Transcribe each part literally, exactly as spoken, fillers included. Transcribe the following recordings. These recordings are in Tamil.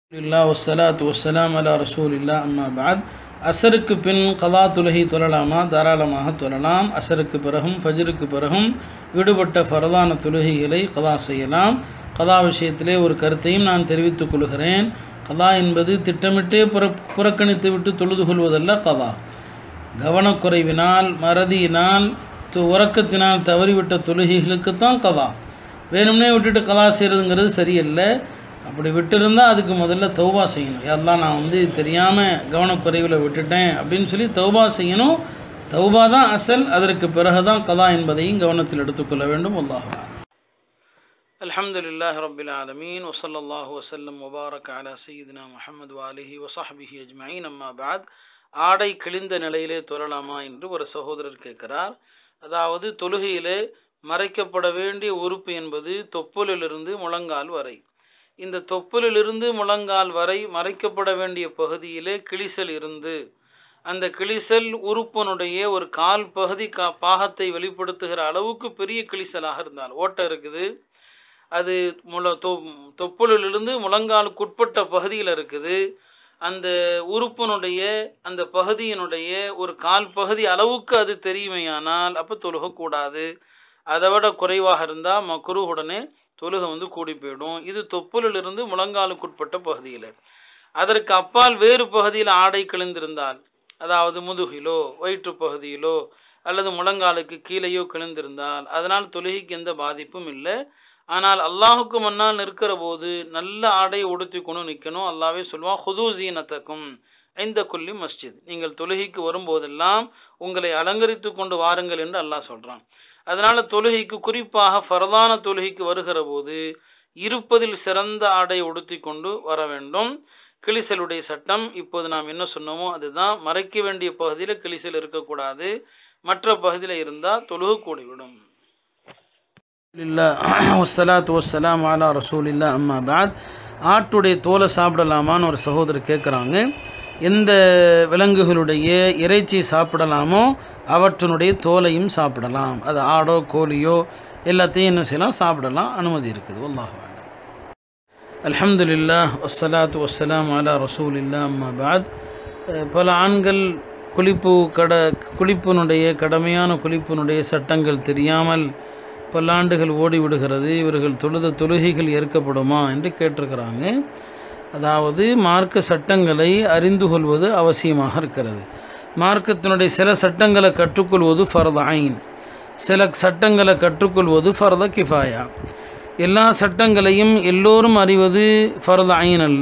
இல்லா வஸ்ஸலாத்து வஸ்ஸலாம் அலா ரசூலில்லா அம்மா பாத். அசருக்கு பின் கலா தொழுகை தொழலாமா? தாராளமாக தொழலாம். அசருக்கு பிறகும் ஃபஜ்ருக்கு பிறகும் விடுபட்ட ஃபரதான தொழுகைகளை கலா செய்யலாம். கலா விஷயத்திலே ஒரு கருத்தையும் நான் தெரிவித்துக் கொள்கிறேன். கலா என்பது திட்டமிட்டே புற புறக்கணித்து விட்டு தொழுது கொள்வதல்ல கலா. கவனக்குறைவினால், மறதியினால், உறக்கத்தினால் தவறிவிட்ட தொழுகைகளுக்குத்தான் கலா. வேணும்னே விட்டுட்டு கலா செய்கிறதுங்கிறது சரியல்ல. அப்படி விட்டுருந்தால் அதுக்கு முதல்ல தௌபா செய்யணும். எல்லாம் நான் வந்து தெரியாமல் கவனக்குறைவில் விட்டுட்டேன் அப்படின்னு சொல்லி தௌபா செய்யணும். தௌபா தான் அசல். அதற்கு பிறகு தான் கலா என்பதையும் கவனத்தில் எடுத்துக்கொள்ள வேண்டும். அல்லாஹ் அல்ஹம்துலில்லாஹி ரப்பில் ஆலமீன் வ ஸல்லல்லாஹு வஸல்லம் வ பாரக அலா சய்யிதினா முஹம்மது வ ஆலிஹி வ ஸஹ்பிஹி அஜ்மஈன். அம்மா பாத். ஆடை கிழிந்த நிலையிலே தொழலாமா என்று ஒரு சகோதரர் கேட்கிறார். அதாவது தொழுகையிலே மறைக்கப்பட வேண்டிய உறுப்பு என்பது தொப்புளிலிருந்து முழங்கால் வரை. இந்த தொப்புளிலிருந்து முழங்கால் வரை மறைக்கப்பட வேண்டிய பகுதியிலே கிழிசல் இருந்து அந்த கிழிசல் உறுப்பினுடைய ஒரு கால் பகுதி கா பாகத்தை வெளிப்படுத்துகிற அளவுக்கு பெரிய கிழிசலாக இருந்தால், ஓட்டை இருக்குது, அது முள தொ தொப்புளிலிருந்து முழங்காலுக்குட்பட்ட பகுதியில் இருக்குது, அந்த உறுப்பினுடைய அந்த பகுதியினுடைய ஒரு கால் பகுதி அளவுக்கு அது தெரியுமையானால் அப்போ தொழுகக்கூடாது. அதை விட குறைவாக இருந்தால் மக்ரூஹுடனே தொழுகை வந்து கூடி போயிடும். இது தொப்புலிலிருந்து முழங்காலுக்குட்பட்ட பகுதியில். அதற்கு அப்பால் வேறு பகுதியில் ஆடை கிழிந்திருந்தால், அதாவது முதுகிலோ வயிற்று பகுதியிலோ அல்லது முழங்காலுக்கு கீழேயோ கிழிந்திருந்தால் அதனால் தொழுகைக்கு எந்த பாதிப்பும் இல்லை. ஆனால் அல்லாஹுக்கு முன்னால் நிற்கிற போது நல்ல ஆடையை உடுத்தி கொண்டு நிற்கணும். அல்லாவே சொல்லுவான், ஹுது ஸீனத்தக்கும் இந்த குல்லி மஸ்ஜித், நீங்கள் தொழுகைக்கு வரும்போதெல்லாம் உங்களை அலங்கரித்து கொண்டு வாருங்கள் என்று அல்லாஹ் சொல்றான். அதனால தொழுகைக்கு, குறிப்பாக ஃபரதான தொழுகைக்கு வருகிற போது இருப்பதில் சிறந்த ஆடை உடுத்தி கொண்டு வர வேண்டும். கிழிசலுடைய சட்டம் இப்போது நாம் என்ன சொன்னோமோ அதுதான். மறைக்க வேண்டிய பகுதியில் கிழிசல் இருக்கக்கூடாது. மற்ற பகுதியில் இருந்தால் தொழுகை கூடிவிடும். வஸ்ஸலாத்து வஸ்ஸலாம் அலா ரசூலில்லா அம்மா பாத். ஆட்டுடைய தோலை சாப்பிடலாமான்னு ஒரு சகோதரர் கேட்குறாங்க. எந்த விலங்குகளுடைய இறைச்சி சாப்பிடலாமோ அவற்றினுடைய தோலையும் சாப்பிடலாம். அது ஆடோ கோழியோ எல்லாத்தையும் என்ன செய்யலாம், சாப்பிடலாம், அனுமதி இருக்குது. அல்லாஹ் அல்ஹம்துலில்லாஹ் வஸ்ஸலாத்து வஸ்ஸலாம் அலா ரசூலில்லா அம்மா பாத். பல ஆண்கள் குளிப்பு கட குளிப்பினுடைய கடமையான குளிப்பினுடைய சட்டங்கள் தெரியாமல் பல்லாண்டுகள் ஓடிவிடுகிறது. இவர்கள் தொழுத தொழுகைகள் ஏற்கப்படுமா என்று கேட்டிருக்கிறாங்க. அதாவது மார்க்க சட்டங்களை அறிந்து கொள்வது அவசியமாக இருக்கிறது. மார்க்கத்தினுடைய சில சட்டங்களை கற்றுக்கொள்வது ஃபர்து ஐன், சில சட்டங்களை கற்றுக்கொள்வது ஃபர்து கிஃபாயா. எல்லா சட்டங்களையும் எல்லோரும் அறிவது ஃபர்து ஐன் அல்ல.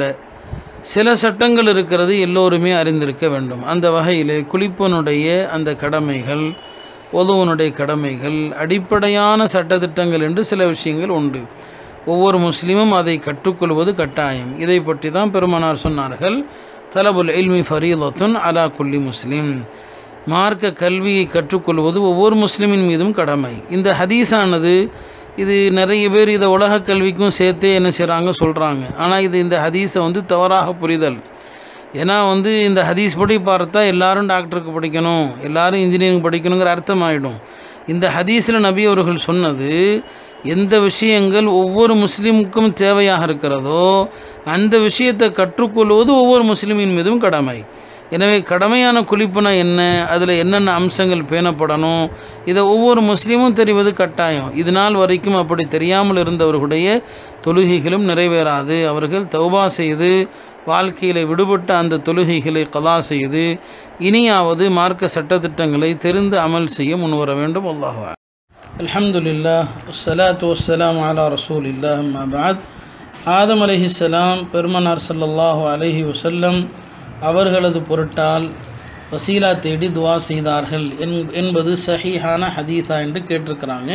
சில சட்டங்கள் இருக்கிறது எல்லோருமே அறிந்திருக்க வேண்டும். அந்த வகையில் குளிப்பனுடைய அந்த கடமைகள், ஒதுவனுடைய கடமைகள், அடிப்படையான சட்டத்திட்டங்கள் என்று சில விஷயங்கள் உண்டு. ஒவ்வொரு முஸ்லீமும் அதை கற்றுக்கொள்வது கட்டாயம். இதை பற்றி தான் பெருமானார் சொன்னார்கள், தலபுல் இல்மி ஃபரீதத்துன் அலா குல்லி முஸ்லீம். மார்க்க கல்வியை கற்றுக்கொள்வது ஒவ்வொரு முஸ்லீமின் மீதும் கடமை. இந்த ஹதீஸானது இது நிறைய பேர் இதை உலக கல்விக்கும் சேர்த்தே என்ன செய்கிறாங்க சொல்கிறாங்க. ஆனால் இது இந்த ஹதீஸை வந்து தவறாக புரிதல். ஏன்னா வந்து இந்த ஹதீஸ் படி பார்த்தா எல்லாரும் டாக்டருக்கு படிக்கணும், எல்லாரும் இன்ஜினியரிங் படிக்கணுங்கிற அர்த்தம் ஆகிடும். இந்த ஹதீஸில் நபி அவர்கள் சொன்னது, எந்த விஷயங்கள் ஒவ்வொரு முஸ்லீமுக்கும் தேவையாக இருக்கிறதோ அந்த விஷயத்தை கற்றுக்கொள்வது ஒவ்வொரு முஸ்லீமின் மீதும் கடமை. எனவே கடமையான குளிப்புனா என்ன, அதில் என்னென்ன அம்சங்கள் பேணப்படணும், இதை ஒவ்வொரு முஸ்லீமும் தெரிவது கட்டாயம். இது நாள் வரைக்கும் அப்படி தெரியாமல் இருந்தவர்களுடைய தொழுகைகளும் நிறைவேறாது. அவர்கள் தௌபா செய்து வாழ்க்கையில் விடுபட்ட அந்த தொழுகைகளை கலா செய்து இனியாவது மார்க்க சட்டத்திட்டங்களை தெரிந்து அமல் செய்ய முன்வர வேண்டும். அல்லாஹ் அல்ஹம்துலில்லாஹ் வஸ்ஸலாத்து வஸ்ஸலாம் அலா ரசூலில்லாஹ் அம்மா பாத். ஆதம் அலைஹிஸ்ஸலாம் பெருமானார் ஸல்லல்லாஹு அலைஹி வஸல்லம் அவர்களது பொருட்டால் வசீலா தேடி துவா செய்தார்கள் என்பது சஹீஹான ஹதீஸா என்று கேட்டிருக்கிறாங்க.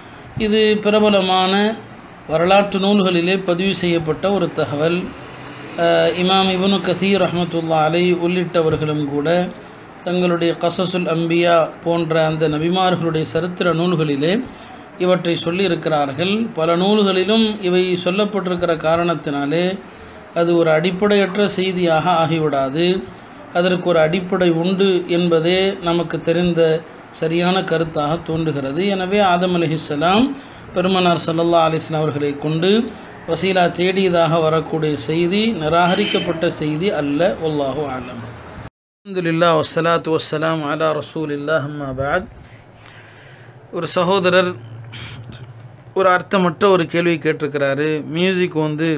இது பிரபலமான வரலாற்று நூல்களிலே பதிவு செய்யப்பட்ட ஒரு தகவல். இமாம் இப்னு கஸீர் ரஹ்மத்துல்லாஹி அலைஹி உள்ளிட்டவர்களும் கூட தங்களுடைய கஸஸுல் அம்பியா போன்ற அந்த நபிமார்களுடைய சரித்திர நூல்களிலே இவற்றை சொல்லியிருக்கிறார்கள். பல நூல்களிலும் இவை சொல்லப்பட்டிருக்கிற காரணத்தினாலே அது ஒரு அடிப்படையற்ற செய்தியாக ஆகிவிடாது. அதற்கு ஒரு அடிப்படை உண்டு என்பதே நமக்கு தெரிந்த சரியான கருத்தாக தோன்றுகிறது. எனவே ஆதம் அலைஹிஸ்ஸலாம் பெருமானார் ஸல்லல்லாஹு அலைஹி வஸல்லம் அவர்களை கொண்டு வசீலா தேடியதாக வரக்கூடிய செய்தி நிராகரிக்கப்பட்ட செய்தி அல்ல. வல்லாஹு அலம். அல்ஹம்துலில்லாஹ் வஸ்ஸலாத்து வஸ்ஸலாம் அலா ரசூலில்லாஹ் அம்மா பஅத். ஒரு சகோதரர் ஒரு அர்த்தமற்ற ஒரு கேள்வி கேட்டிருக்கிறாரு. மியூசிக் வந்து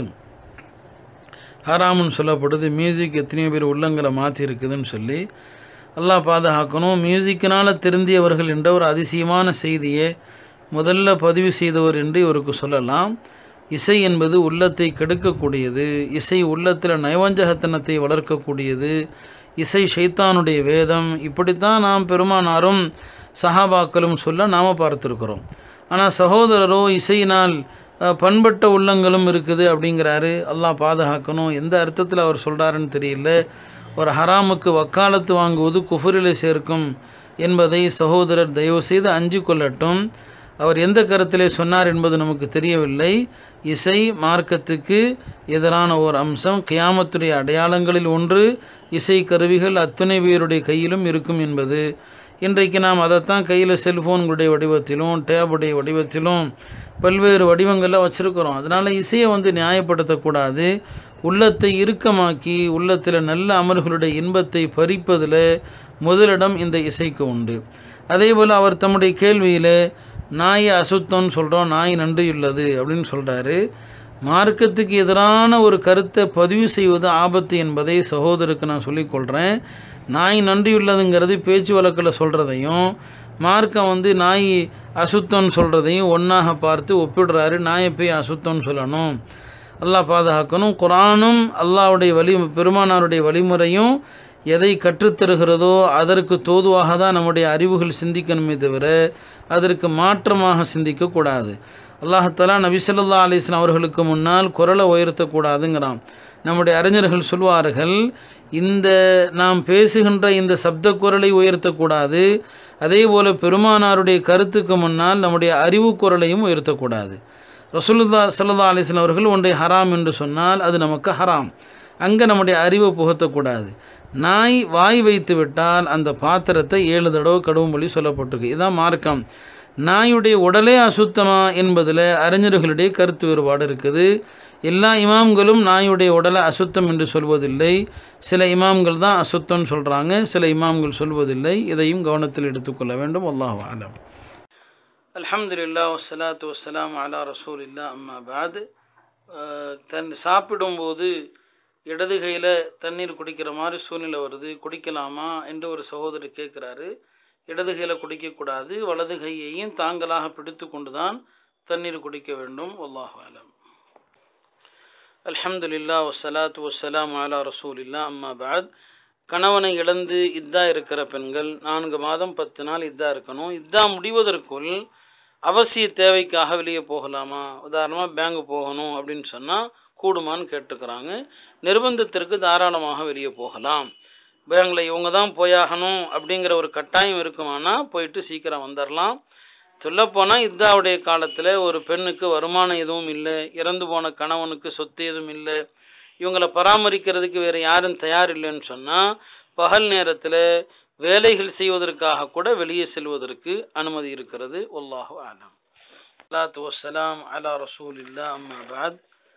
ஹராமுன்னு சொல்லப்படுது, மியூசிக் எத்தனையோ பேர் உள்ளங்களை மாற்றி இருக்குதுன்னு சொல்லி. அல்லாஹ் பாதுகாக்கணும். மியூசிக்கினால் திருந்தியவர்கள் என்ற ஒரு அதிசயமான செய்தியை முதல்ல பதிவு செய்தவர் என்று இவருக்கு சொல்லலாம். இசை என்பது உள்ளத்தை கெடுக்கக்கூடியது, இசை உள்ளத்தில் நயவஞ்சகத்தனத்தை வளர்க்கக்கூடியது, இசை ஷைத்தானுடைய வேதம். இப்படித்தான் நாம் பெருமானாரும் சஹாபாக்களும் சொல்ல நாம் பார்த்துருக்கிறோம். ஆனால் சகோதரரோ இசையினால் பண்பட்ட உள்ளங்களும் இருக்குது அப்படிங்கிறாரு. அல்லாஹ் பாதுகாக்கணும். எந்த அர்த்தத்தில் அவர் சொல்கிறாருன்னு தெரியல. ஒரு ஹராமுக்கு வக்காலத்து வாங்குவது குஃபரிலே சேர்க்கும் என்பதை சகோதரர் தயவு செய்து அஞ்சு கொள்ளட்டும். அவர் எந்த கருத்திலே சொன்னார் என்பது நமக்கு தெரியவில்லை. இசை மார்க்கத்துக்கு எதிரான ஓர் அம்சம். கியாமத்துடைய அடையாளங்களில் ஒன்று இசை கருவிகள் அத்துணை பேருடைய கையிலும் இருக்கும் என்பது. இன்றைக்கு நாம் அதைத்தான் கையில் செல்ஃபோன்களுடைய வடிவத்திலும் டேபுடைய வடிவத்திலும் பல்வேறு வடிவங்களில் வச்சுருக்கிறோம். அதனால் இசையை வந்து நியாயப்படுத்தக்கூடாது. உள்ளத்தை இறுக்கமாக்கி உள்ளத்தில் நல்ல அமல்களுடைய இன்பத்தை பறிப்பதில் முதலிடம் இந்த இசைக்கு உண்டு. அதே போல் அவர் தம்முடைய கேள்வியில் நாய் அசுத்தம்னு சொல்கிறோம், நாய் நன்றியுள்ளது அப்படின்னு சொல்கிறாரு. மார்க்கத்துக்கு எதிரான ஒரு கருத்தை பதிவு செய்வது ஆபத்து என்பதை சகோதரருக்கு நான் சொல்லிக்கொள்கிறேன். நாய் நன்றியுள்ளதுங்கிறது பேச்சு வழக்கில் சொல்கிறதையும் மார்க்கம் வந்து நாய் அசுத்தம்னு சொல்கிறதையும் ஒன்றாக பார்த்து ஒப்பிடுறாரு. நாயை போய் அசுத்தம்னு சொல்லணும். அல்லாஹ் பாதுகாக்கணும். குர்ஆனும் அல்லாஹ்வுடைய வழி பெருமானாருடைய வழிமுறையும் எதை கற்றுத்தருகிறதோ அதற்கு தோதுவாக தான் நம்முடைய அறிவுகள் சிந்திக்கணுமே தவிர அதற்கு மாற்றமாக சிந்திக்கக்கூடாது. அல்லாஹ்-தஆலா நபி ஸல்லல்லாஹு அலைஹி வஸல்லம் அவர்களுக்கு முன்னால் குரலை உயர்த்தக்கூடாதுங்கிறான். நம்முடைய அறிஞர்கள் சொல்வார்கள், இந்த நாம் பேசுகின்ற இந்த சப்த குரலை உயர்த்தக்கூடாது. அதே போல் பெருமானாருடைய கருத்துக்கு முன்னால் நம்முடைய அறிவு குரலையும் உயர்த்தக்கூடாது. ரசூலுல்லாஹி ஸல்லல்லாஹு அலைஹி வஸல்லம் அவர்கள் ஒன்றை ஹராம் என்று சொன்னால் அது நமக்கு ஹராம். அங்கே நம்முடைய அறிவை புகத்தக்கூடாது. நாய் வாய் வைத்து விட்டால் அந்த பாத்திரத்தை ஏழு தடவை கழுவும் மொழி சொல்லப்பட்டிருக்கு. இதுதான் மார்க்கம். நாயுடைய உடலே அசுத்தமா என்பதில் அறிஞர்களுடைய கருத்து வேறுபாடு இருக்குது. எல்லா இமாம்களும் நாயுடைய உடலை அசுத்தம் என்று சொல்வதில்லை. சில இமாம்கள் தான் அசுத்தம்னு சொல்கிறாங்க, சில இமாம்கள் சொல்வதில்லை. இதையும் கவனத்தில் எடுத்துக்கொள்ள வேண்டும். அல்லாஹு அலம். அல்ஹம்துலில்லாஹ் வஸ்ஸலாத்து வஸ்ஸலாம் அலா ரசூலில்லாஹ் அம்மா பஅத். தன் சாப்பிடும்போது இடது கையில் தண்ணீர் குடிக்கிற மாதிரி சூழ்நிலை வருது, குடிக்கலாமா என்று ஒரு சகோதரர் கேட்குறாரு. இடது கையில் குடிக்கக்கூடாது, வலது கையையும் தாங்களாக பிடித்து கொண்டு தான் தண்ணீர் குடிக்க வேண்டும். வல்லாஹு அலம். அல்ஹம்துலில்லாஹ் வஸ்ஸலாத்து வஸ்ஸலாம் அலா ரசூலில்லாஹ் அம்மா பஅத். கணவனை இழந்து இத்தா இருக்கிற பெண்கள் நான்கு மாதம் பத்து நாள் இத்தா இருக்கணும். இத்தா முடிவதற்குள் அவசிய தேவைக்காக வெளியே போகலாமா? உதாரணமாக பேங்க் போகணும் அப்படின்னு சொன்னால் கூடுமான்னு கேட்டுக்கிறாங்க. நிர்பந்தத்திற்கு தாராளமாக வெளியே போகலாம். பேங்கில் இவங்க தான் போயாகணும் அப்படிங்கிற ஒரு கட்டாயம் இருக்குமானா போயிட்டு சீக்கிரம் வந்துடலாம். சொல்லப்போனால் இத்தாவுடைய காலத்தில் ஒரு பெண்ணுக்கு வருமானம் எதுவும் இல்லை, இறந்து போன கணவனுக்கு சொத்து எதுவும் இல்லை, இவங்களை பராமரிக்கிறதுக்கு வேறு யாரும் தயார் இல்லைன்னு சொன்னால் பகல் நேரத்தில் வேலைகள் செய்வதற்காக கூட வெளியே செல்வதற்கு அனுமதி இருக்கிறது. வல்லாஹு அலம். ஸலாத்து வஸ்ஸலாம் அலா ரசூலில்லாஹ் அம்மா பஅத்.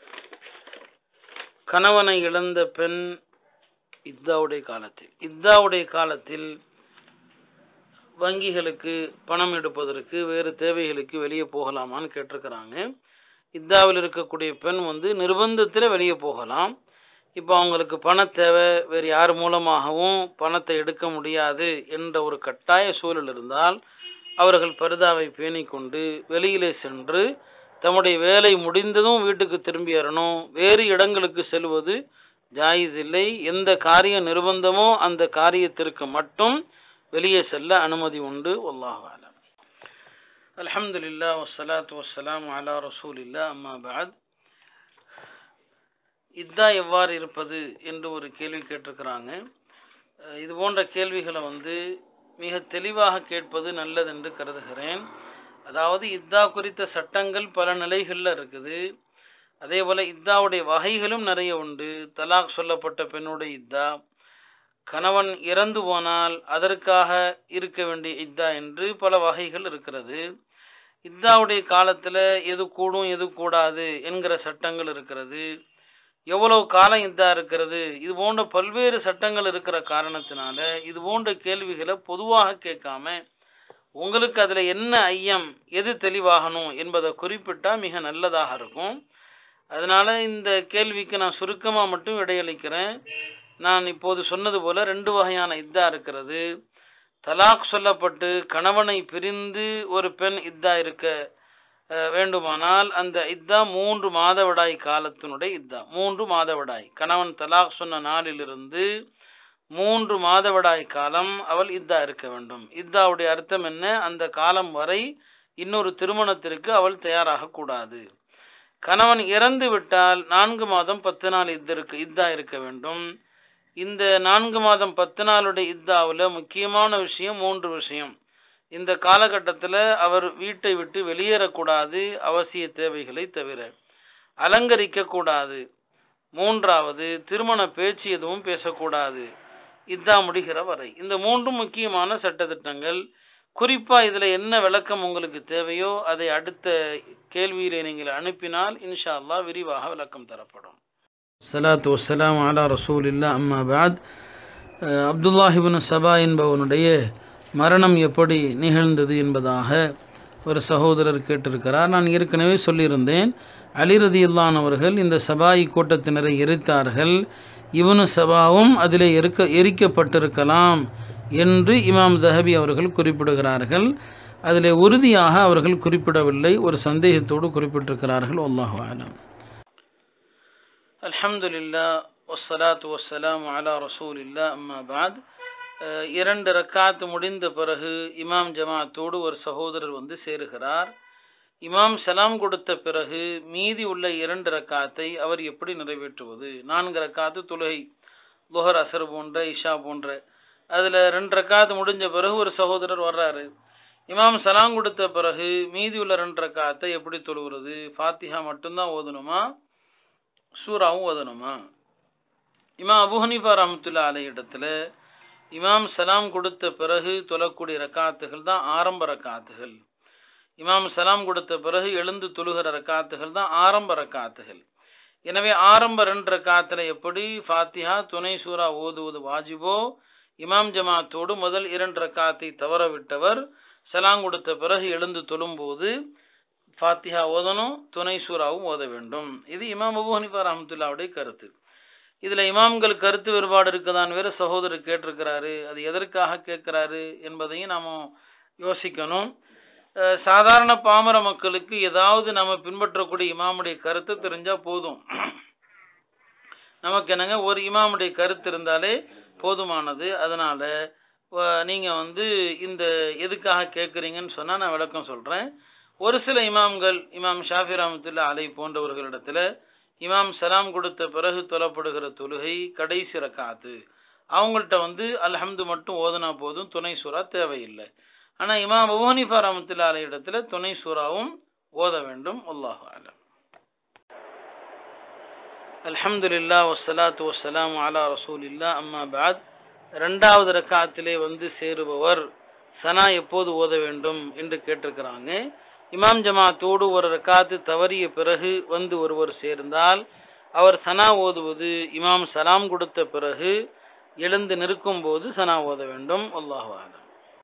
கணவனை இழந்த பெண் இத்தாவுடைய காலத்தில் இத்தாவுடைய காலத்தில் வங்கிகளுக்கு பணம் எடுப்பதற்கு வேறு தேவைகளுக்கு வெளியே போகலாமான்னு கேட்டிருக்கிறாங்க. இத்தாவில் இருக்கக்கூடிய பெண் வந்து நிர்பந்தத்தில் வெளியே போகலாம். இப்போ அவங்களுக்கு பண தேவை, வேறு யார் மூலமாகவும் பணத்தை எடுக்க முடியாது என்ற ஒரு கட்டாய சூழல் இருந்தால் அவர்கள் பர்தாவை பேணிக்கொண்டு வெளியிலே சென்று தம்முடைய வேலை முடிந்ததும் வீட்டுக்கு திரும்பி வரணும். வேறு இடங்களுக்கு செல்வது ஜாயிஸ் இல்லை. எந்த காரிய நிர்பந்தமோ அந்த காரியத்திற்கு மட்டும் வெளியே செல்ல அனுமதி உண்டு. வல்லாஹு அலம். அல்ஹம்துலில்லாஹ் வஸ்ஸலாத்து வஸ்ஸலாம் அலா ரசூலில்லாஹ் அம்மா பஅத். இத்தா எவ்வாறு இருப்பது என்று ஒரு கேள்வி கேட்டிருக்கிறாங்க. இது போன்ற கேள்விகளை வந்து மிக தெளிவாக கேட்பது நல்லது என்று கருதுகிறேன். அதாவது இத்தா குறித்த சட்டங்கள் பல நிலைகளில் இருக்குது. அதே போல் இத்தாவுடைய வகைகளும் நிறைய உண்டு. தலாக் சொல்லப்பட்ட பெண்ணுடைய இத்தா, கணவன் இறந்து போனால் அதற்காக இருக்க வேண்டிய இத்தா என்று பல வகைகள் இருக்கிறது. இத்தாவுடைய காலத்தில் எது கூடும் எது கூடாது என்கிற சட்டங்கள் இருக்கிறது, எவ்வளவு காலம் இதா இருக்கிறது, இது போன்ற பல்வேறு சட்டங்கள் இருக்கிற காரணத்தினால இது போன்ற கேள்விகளை பொதுவாக கேட்காம உங்களுக்கு அதில் என்ன ஐயம், எது தெளிவாகணும் என்பதை குறிப்பிட்டா மிக நல்லதாக இருக்கும். அதனால இந்த கேள்விக்கு நான் சுருக்கமாக மட்டும் விடையளிக்கிறேன். நான் இப்போது சொன்னது போல ரெண்டு வகையான இதா இருக்கிறது. தலாக் சொல்லப்பட்டு கணவனை பிரிந்து ஒரு பெண் இதா இருக்க வேண்டுமானால் அந்த இதா மூன்று மாதவிடாய் காலத்தினுடைய இதா. மூன்று மாதவிடாய், கணவன் தலாக் சொன்ன நாளிலிருந்து மூன்று மாதவிடாய் காலம் அவள் இதா இருக்க வேண்டும். இத்தாவுடைய அர்த்தம் என்ன? அந்த காலம் வரை இன்னொரு திருமணத்திற்கு அவள் தயாராக கூடாது. கணவன் இறந்து விட்டால் நான்கு மாதம் பத்து நாள் இத்திருக்கு இதா இருக்க வேண்டும். இந்த நான்கு மாதம் பத்து நாளுடைய இத்தாவில் முக்கியமான விஷயம் மூன்று விஷயம். இந்த காலகட்டத்தில் அவர் வீட்டை விட்டு வெளியேறக்கூடாது, அவசிய தேவைகளை தவிர. அலங்கரிக்க கூடாது. மூன்றாவது, திருமண பேச்சு எதுவும் பேசக்கூடாது இதா முடிகிற வரை. இந்த மூன்றும் முக்கியமான சட்டத்திட்டங்கள். குறிப்பா இதுல என்ன விளக்கம் உங்களுக்கு தேவையோ அதை அடுத்த கேள்வியிலே நீங்கள் அனுப்பினால் இன்ஷா அல்லாஹ் விரிவாக விளக்கம் தரப்படும். ஸலாத்து வஸ்ஸலாமு அலா ரசூலில்லாஹ் அம்மா பஅத். அப்துல்லாஹ் இப்னு சபா என்பவனுடைய மரணம் எப்படி நிகழ்ந்தது என்பதாக ஒரு சகோதரர் கேட்டிருக்கிறார். நான் ஏற்கனவே சொல்லியிருந்தேன், அலி ரதியல்லாஹு அவர்கள் இந்த சபாய் கூட்டத்தினரை எரித்தார்கள், இப்னு சபாவும் அதிலே எரிக்க எரிக்கப்பட்டிருக்கலாம் என்று இமாம் ஸஹபி அவர்கள் குறிப்பிடுகிறார்கள். அதிலே உறுதியாக அவர்கள் குறிப்பிடவில்லை, ஒரு சந்தேகத்தோடு குறிப்பிட்டிருக்கிறார்கள். வல்லாஹு அலம். அல்ஹம்துலில்லாஹ் வஸ்ஸலாத்து வஸ்ஸலாமு அலா ரசூலில்லாஹ் அம்மா பஅத். இரண்டு ரக்காத்து முடிந்த பிறகு இமாம் ஜமாத்தோடு ஒரு சகோதரர் வந்து சேருகிறார். இமாம் சலாம் கொடுத்த பிறகு மீதி உள்ள இரண்டு ரக்காத்தை அவர் எப்படி நிறைவேற்றுவது? நான்கு ரக்காத்து தொழுகை, லுஹர் அசர் போன்ற இஷா போன்ற, அதில் ரெண்டு ரக்காத்து முடிஞ்ச பிறகு ஒரு சகோதரர் வர்றாரு. இமாம் சலாம் கொடுத்த பிறகு மீதி உள்ள ரெண்டு ரக்காத்தை எப்படி தொழுகிறது? ஃபாத்திஹா மட்டும்தான் ஓதணுமா, சூராவும் ஓதணுமா? இமாம் அபூ ஹனீஃபா ரஹ்மத்துல்லாஹி அலைஹி இடத்துல இமாம் சலாம் கொடுத்த பிறகு தொழக்கூடிய ரக்காத்துகள் தான் ஆரம்ப ரக்காத்துகள். இமாம் சலாம் கொடுத்த பிறகு எழுந்து தொழுகிற ரக்காத்துகள் தான் ஆரம்ப ரக்காத்துகள். எனவே ஆரம்ப ரெண்டு ரக்காத்துல எப்படி ஃபாத்திஹா துணை சூரா ஓதுவது வாஜிபோ, இமாம் ஜமாத்தோடு முதல் இரண்டு ரக்காத்தை தவற விட்டவர் சலாம் கொடுத்த பிறகு எழுந்து தொழும்போது ஃபாத்திஹா ஓதணும், துணை சூராவும் ஓத வேண்டும். இது இமாம் அபூ ஹனீஃபா ரஹ்மத்துல்லாஹுடைய கருத்து. இதுல இமாம்கள் கருத்து வேறுபாடு இருக்குதான் வேற சகோதரர் கேட்டிருக்கிறாரு. அது எதற்காக கேட்கிறாரு என்பதையும் நாம யோசிக்கணும். சாதாரண பாமர மக்களுக்கு ஏதாவது நம்ம பின்பற்றக்கூடிய இமாமுடைய கருத்து தெரிஞ்சா போதும். நமக்கு என்னங்க, ஒரு இமாமுடைய கருத்து இருந்தாலே போதுமானது. அதனால நீங்க வந்து இந்த எதுக்காக கேட்குறீங்கன்னு சொன்னா நான் விளக்கம் சொல்றேன். ஒரு சில இமாம்கள், இமாம் ஷாஃபி ரஹ்மத்துல்லாஹி அலைஹி போன்றவர்களிடத்துல இமாம் சலாம் கொடுத்த பிறகு தொழப்படுகிற தொழுகை கடைசி ரக்காத்து, அவங்கள்ட்ட வந்து அல்ஹம்து மட்டும் ஓதுனா போதும், துணை சூரா தேவையில்லை. ஆனா இமாம் அபூ ஹனீஃபா ரஹ்மத்துல்லாஹி அலைஹி இடத்துல துணை சூராவும் ஓத வேண்டும். அல்லாஹு அலம். அல்ஹம்துலில்லாஹ் வஸ்ஸலாத்து வஸ்ஸலாமு அலா ரசூலில்லாஹ் அம்மா பஅத். இரண்டாவது ரக்காத்திலே வந்து சேருபவர் சனா எப்போது ஓத வேண்டும் என்று கேட்டிருக்கிறாங்க. இமாம் ஜமாத்தோடு ஒரு ரக்காத்து தவறிய பிறகு வந்து ஒருவர் சேர்ந்தால் அவர் சனா ஓதுவது இமாம் சலாம் கொடுத்த பிறகு எழுந்து நிற்கும் போது சனா ஓத வேண்டும். அல்லாஹு அலம்.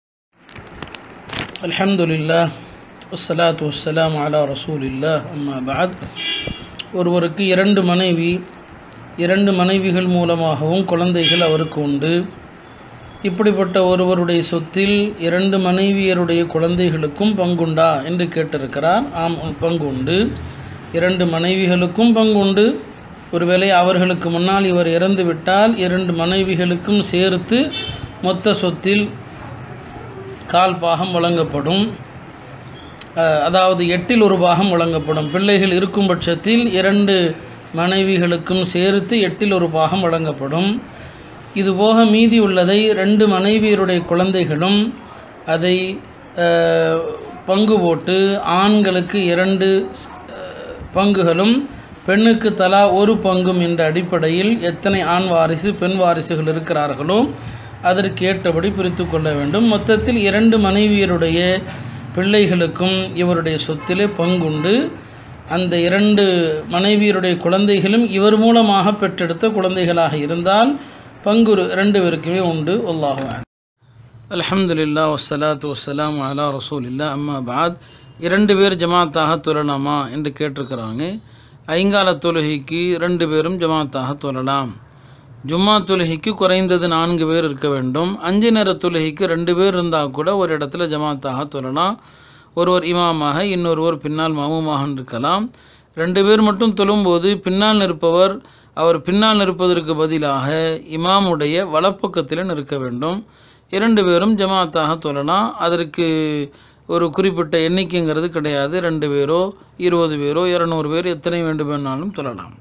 அல்ஹம்துலில்லாஹ் வஸ்ஸலாத்து வஸ்ஸலாமு அலா ரசூலில்லாஹ் அம்மா பஅத். ஒருவருக்கு இரண்டு மனைவி, இரண்டு மனைவிகள் மூலமாகவும் குழந்தைகள் அவருக்கு உண்டு. இப்படிப்பட்ட ஒருவருடைய சொத்தில் இரண்டு மனைவியருடைய குழந்தைகளுக்கும் பங்குண்டா என்று கேட்டிருக்கிறார். ஆம், பங்கு உண்டு. இரண்டு மனைவிகளுக்கும் பங்குண்டு. ஒருவேளை அவர்களுக்கு முன்னால் இவர் இறந்து விட்டால் இரண்டு மனைவிகளுக்கும் சேர்த்து மொத்த சொத்தில் கால் பாகம் வழங்கப்படும். அதாவது எட்டில் ஒரு பாகம் வழங்கப்படும். பிள்ளைகள் இருக்கும் பட்சத்தில் இரண்டு மனைவிகளுக்கும் சேர்த்து எட்டில் ஒரு பாகம் வழங்கப்படும். இதுபோக மீதி உள்ளதை ரெண்டு மனைவியருடைய குழந்தைகளும் அதை பங்கு போட்டு ஆண்களுக்கு இரண்டு பங்குகளும் பெண்ணுக்கு தலா ஒரு பங்கும் என்ற அடிப்படையில் எத்தனை ஆண் வாரிசு பெண் வாரிசுகள் இருக்கிறார்களோ அதற்கு ஏற்றபடி பிரித்து கொள்ள வேண்டும். மொத்தத்தில் இரண்டு மனைவியருடைய பிள்ளைகளுக்கும் இவருடைய சொத்திலே பங்குண்டு. அந்த இரண்டு மனைவியருடைய குழந்தைகளும் இவர் மூலமாக பெற்றெடுத்த குழந்தைகளாக இருந்தால் பங்கு ரெண்டு பேருக்குமே உண்டு. அல்லாஹு அலம். அல்ஹம்துலில்லாஹ் வஸ்ஸலாத்து வஸ்ஸலாம் அலா ரசூலில்லா அம்மா பாத். இரண்டு பேர் ஜமாத்தாக தொழலாமா என்று கேட்டிருக்கிறாங்க. ஐங்கால தொழுகைக்கு ரெண்டு பேரும் ஜமாத்தாக தொழலாம். ஜும்மா தொழுகைக்கு குறைந்தது நான்கு பேர் இருக்க வேண்டும். அஞ்சு நேர தொழுகைக்கு ரெண்டு பேர் இருந்தால் கூட ஒரு இடத்துல ஜமாத்தாக தொழலாம். ஒருவர் இமாமாக இன்னொருவர் பின்னால் மாமுமாக இருக்கலாம். ரெண்டு பேர் மட்டும் தொழும்போது பின்னால் நிற்பவர் அவர் பின்னால் நிற்பதற்கு பதிலாக இமாமுடைய வலப்பக்கத்தில் நிற்க வேண்டும். இரண்டு பேரும் ஜமாத்தாக தொழலாம். அதற்கு ஒரு குறிப்பிட்ட எண்ணிக்கைங்கிறது கிடையாது. ரெண்டு பேரோ இருபது பேரோ இரநூறு பேர் எத்தனை வேண்டுமென்னாலும் தொழலாம்.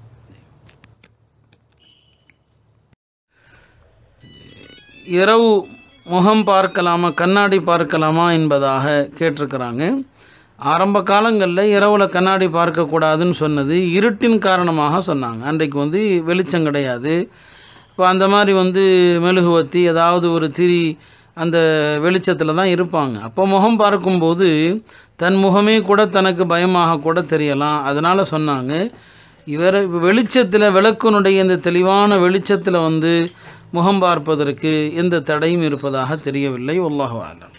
இரவு முகம் பார்க்கலாமா, கண்ணாடி பார்க்கலாமா என்பதாக கேட்டிருக்கிறாங்க. ஆரம்ப காலங்களில் இரவில் கண்ணாடி பார்க்கக்கூடாதுன்னு சொன்னது இருட்டின் காரணமாக சொன்னாங்க. அன்றைக்கு வந்து வெளிச்சம் கிடையாது. இப்போ அந்த மாதிரி வந்து மெழுகுவத்தி ஏதாவது ஒரு திரி அந்த வெளிச்சத்தில் தான் இருப்பாங்க. அப்போ முகம் பார்க்கும்போது தன் முகமே கூட தனக்கு பயமாக கூட தெரியலாம். அதனால் சொன்னாங்க இவர் வெளிச்சத்தில் விளக்கினுடைய இந்த தெளிவான வெளிச்சத்தில் வந்து முகம் பார்ப்பதற்கு எந்த தடையும் இருப்பதாக தெரியவில்லை. வல்லாஹு அலம்.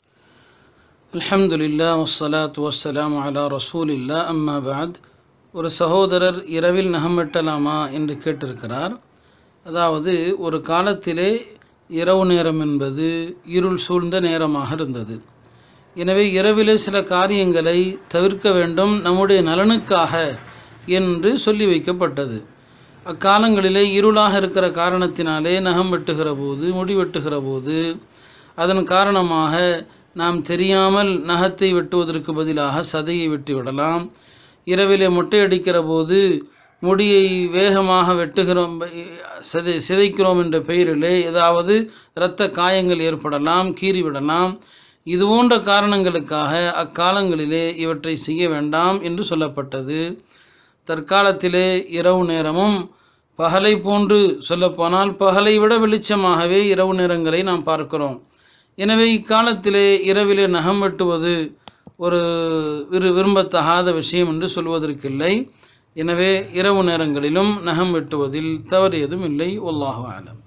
அல்ஹம்துலில்லாஹ் வஸ்ஸலாத்து வஸ்ஸலாமு அலா ரசூலில்லா அம்மா பாத். ஒரு சகோதரர் இரவில் நகம் வெட்டலாமா என்று கேட்டிருக்கிறார். அதாவது ஒரு காலத்திலே இரவு நேரம் என்பது இருள் சூழ்ந்த நேரமாக இருந்தது. எனவே இரவிலே சில காரியங்களை தவிர்க்க வேண்டும் நம்முடைய நலனுக்காக என்று சொல்லி வைக்கப்பட்டது. அக்காலங்களிலே இருளாக இருக்கிற காரணத்தினாலே நகம் வெட்டுகிற போது முடி வெட்டுகிற போது அதன் காரணமாக நாம் தெரியாமல் நகத்தை வெட்டுவதற்கு பதிலாக சதையை வெட்டி விடலாம். இரவிலே மொட்டையடிக்கிற போது முடியை வேகமாக வெட்டுகிறோம் சிதை சிதைக்கிறோம் என்ற பெயரிலே ஏதாவது இரத்த காயங்கள் ஏற்படலாம், கீறிவிடலாம். இது போன்ற காரணங்களுக்காக அக்காலங்களிலே இவற்றை செய்ய வேண்டாம் என்று சொல்லப்பட்டது. தற்காலத்திலே இரவு நேரமும் பகலை போன்று சொல்லப்போனால் பகலை விட வெளிச்சமாகவே இரவு நேரங்களை நாம் பார்க்கிறோம். எனவே இக்காலத்திலே இரவிலே நகம் வெட்டுவது ஒரு விரு விரும்பத்தகாத விஷயம் என்று சொல்வதற்கில்லை. எனவே இரவு நேரங்களிலும் நகம் வெட்டுவதில் தவறு எதுவும் இல்லை. வல்லாஹு அலம்.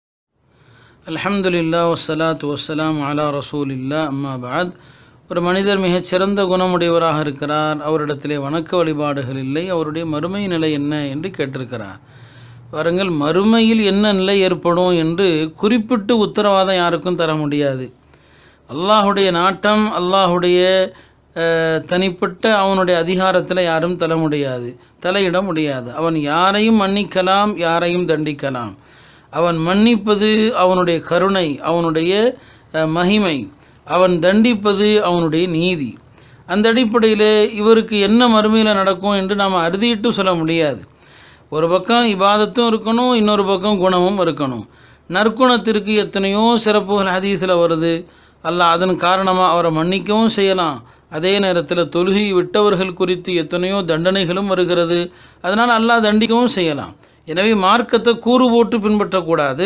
அல்ஹம்துலில்லாஹ் வஸ்ஸலாத்து வஸ்ஸலாம் அலா ரசூலில்லா அம்மா பாத். ஒரு மனிதர் மிகச்சிறந்த குணமுடையவராக இருக்கிறார். அவரிடத்திலே வணக்க வழிபாடுகள் இல்லை. அவருடைய மறுமை நிலை என்ன என்று கேட்டிருக்கிறார். பாருங்கள், மறுமையில் என்ன நிலை ஏற்படும் என்று குறிப்பிட்டு உத்தரவாதம் யாருக்கும் தர முடியாது. அல்லாஹுடைய நாட்டம், அல்லாஹுடைய தனிப்பட்ட அவனுடைய அதிகாரத்தில் யாரும் தர முடியாது, தலையிட முடியாது. அவன் யாரையும் மன்னிக்கலாம், யாரையும் தண்டிக்கலாம். அவன் மன்னிப்பது அவனுடைய கருணை, அவனுடைய மகிமை. அவன் தண்டிப்பது அவனுடைய நீதி. அந்த அடிப்படையில் இவருக்கு என்ன மறுமையில் நடக்கும் என்று நாம் அறுதிட்டு சொல்ல முடியாது. ஒரு பக்கம் இபாதத்தும் இருக்கணும், இன்னொரு பக்கம் குணமும் இருக்கணும். நற்குணத்திற்கு எத்தனையோ சிறப்புகள் ஹதீஸில் வருது. அல்லாஹ் அதன் காரணமாக அவரை மன்னிக்கவும் செய்யலாம். அதே நேரத்தில் தொழுகை விட்டவர்கள் குறித்து எத்தனையோ தண்டனைகளும் வருகிறது. அதனால் அல்லாஹ் தண்டிக்கவும் செய்யலாம். எனவே மார்க்கத்தை கூறு போட்டு பின்பற்றக்கூடாது.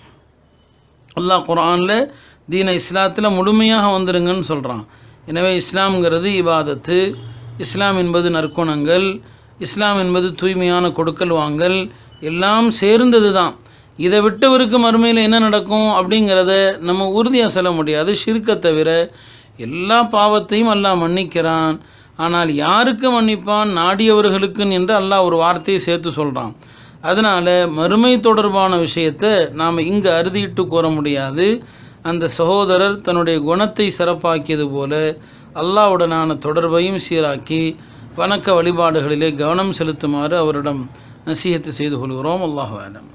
அல்லாஹ் குர்ஆனில் தீன இஸ்லாத்தில் முழுமையாக வந்துடுங்கன்னு சொல்கிறான். எனவே இஸ்லாம்ங்கிறது இபாதத்து, இஸ்லாம் என்பது நற்குணங்கள், இஸ்லாம் என்பது தூய்மையான கொடுக்கல் வாங்கல், எல்லாம் சேர்ந்தது தான். இதை விட்டவருக்கு மறுமையில் என்ன நடக்கும் அப்படிங்கிறத நம்ம உறுதியாக சொல்ல முடியாது. ஷிர்க்கை தவிர எல்லா பாவத்தையும் அல்லாஹ் மன்னிக்கிறான். ஆனால் யாருக்கு மன்னிப்பான்? நாடியவர்களுக்கு என்று அல்லாஹ் ஒரு வார்த்தையை சேர்த்து சொல்கிறான். அதனால் மறுமை தொடர்பான விஷயத்தை நாம் இங்கு அறுதிட்டு கூற முடியாது. அந்த சகோதரர் தன்னுடைய குணத்தை சிறப்பாக்கியது போல அல்லாஹ்வுடனான தொடர்பையும் சீராக்கி வணக்க வழிபாடுகளிலே கவனம் செலுத்துமாறு அவரிடம் நசீஹத்து செய்து கொள்கிறோம். அல்லாஹு அலம்.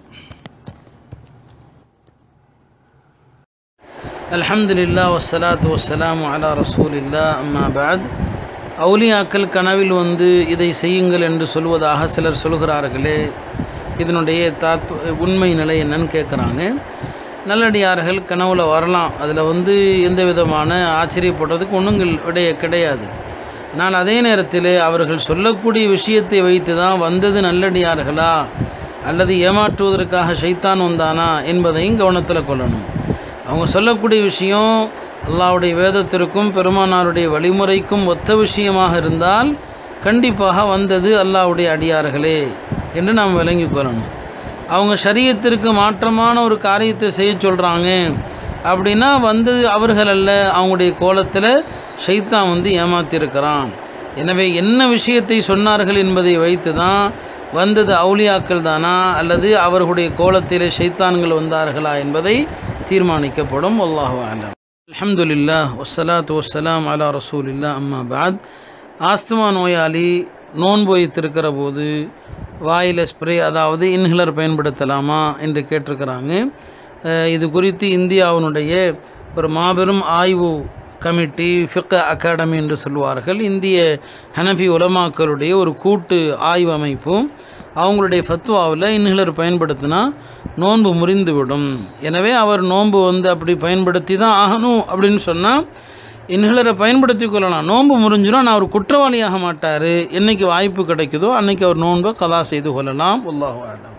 அல்ஹம்துலில்லாஹ் வஸ்ஸலாத்து வஸ்ஸலாமு அலா ரசூலில்லா அம்மா பாத். அவுலியாக்கள் கனவில் வந்து இதை செய்யுங்கள் என்று சொல்வதாக சிலர் சொல்கிறார்களே, இதனுடைய தாத் உண்மை நிலை என்னன்னு கேட்குறாங்க. நல்லடியார்கள் கனவுல வரலாம், அதில் வந்து எந்த விதமான ஆச்சரியப்படுறதுக்கு ஒன்றும் விடைய கிடையாது. ஆனால் அதே நேரத்தில் அவர்கள் சொல்லக்கூடிய விஷயத்தை வைத்து தான் வந்தது நல்லடியார்களா அல்லது ஏமாற்றுவதற்காக ஷைத்தான் வந்தானா என்பதையும் கவனத்தில் கொள்ளணும். அவங்க சொல்லக்கூடிய விஷயம் அல்லாஹ்வுடைய வேதத்திற்கும் பெருமானாருடைய வழிமுறைக்கும் ஒத்த விஷயமாக இருந்தால் கண்டிப்பாக வந்தது அல்லாஹ்வுடைய அடியார்களே என்று நாம் விளங்கிக் கொள்ளணும். அவங்க ஷரியத்திற்கு மாற்றமான ஒரு காரியத்தை செய்ய சொல்கிறாங்க அப்படின்னா வந்தது அவர்கள் அல்ல, அவங்களுடைய கோலத்தில் ஷைத்தான் வந்து ஏமாற்றிருக்கிறான். எனவே என்ன விஷயத்தை சொன்னார்கள் என்பதை வைத்து தான் வந்தது அவுலியாக்கள் தானா அல்லது அவர்களுடைய கோலத்திலே ஷைத்தான்கள் வந்தார்களா என்பதை தீர்மானிக்கப்படும். அல்லாஹு அலம். அல்ஹம்துலில்லாஹ் வஸ்ஸலாத்து வஸ்ஸலாம் அலா ரசூலில்லாஹ். அம்மா பாத். ஆஸ்துமா நோயாளி நோன்பு வைத்திருக்கிற போது வாயில் ஸ்ப்ரே அதாவது இன்ஹிலர் பயன்படுத்தலாமா என்று கேட்டிருக்கிறாங்க. இது குறித்து இந்தியாவினுடைய ஒரு மாபெரும் ஆய்வு கமிட்டி, ஃபிக் அகாடமி என்று சொல்வார்கள், இந்திய ஹனஃபி உலமாக்களுடைய ஒரு கூட்டு ஆய்வு அமைப்பும் அவங்களுடைய ஃபத்வாவில் இன்ஹிலர் பயன்படுத்தினா நோன்பு முறிந்துவிடும். எனவே அவர் நோன்பு வந்து அப்படி பயன்படுத்தி தான் ஆகணும் அப்படின்னு சொன்னால் இன்ஹிலரை பயன்படுத்தி கொள்ளலாம். நோன்பு முறிஞ்சிடும், ஆனால் அவர் குற்றவாளியாக மாட்டார். என்றைக்கு வாய்ப்பு கிடைக்குதோ அன்றைக்கி அவர் நோன்பை கதா செய்து கொள்ளலாம். அல்லாஹு அலம்.